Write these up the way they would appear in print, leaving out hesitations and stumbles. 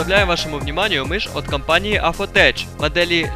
представляем вашему вниманию мышь от компании Affotech модели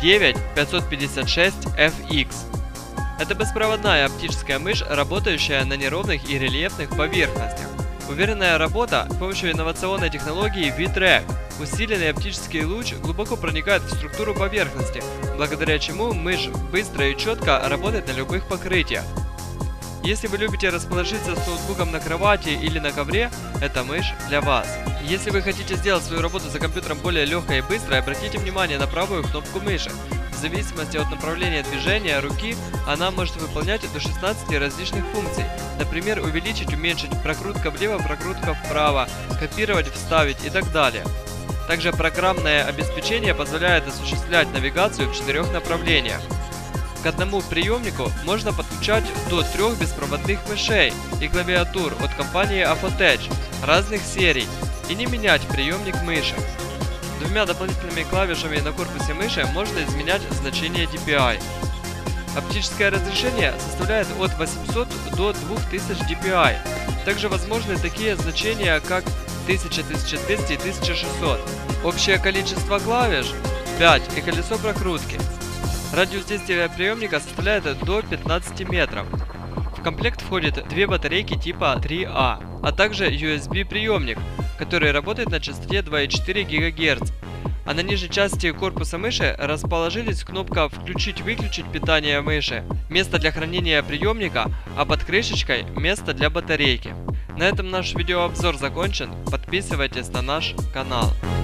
G9-556FX. Это беспроводная оптическая мышь, работающая на неровных и рельефных поверхностях. Уверенная работа с помощью инновационной технологии V-Track. Усиленный оптический луч глубоко проникает в структуру поверхности, благодаря чему мышь быстро и четко работает на любых покрытиях. Если вы любите расположиться с ноутбуком на кровати или на ковре, эта мышь для вас. Если вы хотите сделать свою работу за компьютером более легкой и быстрой, обратите внимание на правую кнопку мыши. В зависимости от направления движения руки, она может выполнять до 16 различных функций. Например, увеличить, уменьшить, прокрутка влево, прокрутка вправо, копировать, вставить и так далее. Также программное обеспечение позволяет осуществлять навигацию в 4 направлениях. К одному приемнику можно подключать до 3 беспроводных мышей и клавиатур от компании Affotech разных серий и не менять приемник мыши. 2 дополнительными клавишами на корпусе мыши можно изменять значение DPI. Оптическое разрешение составляет от 800 до 2000 DPI. Также возможны такие значения, как 1000, 1200 и 1600. Общее количество клавиш 5 и колесо прокрутки. Радиус действия приемника составляет до 15 метров. В комплект входит 2 батарейки типа 3А, а также USB приемник, который работает на частоте 2,4 ГГц. А на нижней части корпуса мыши расположились кнопка «Включить-выключить питание мыши», место для хранения приемника, а под крышечкой место для батарейки. На этом наш видеообзор закончен. Подписывайтесь на наш канал.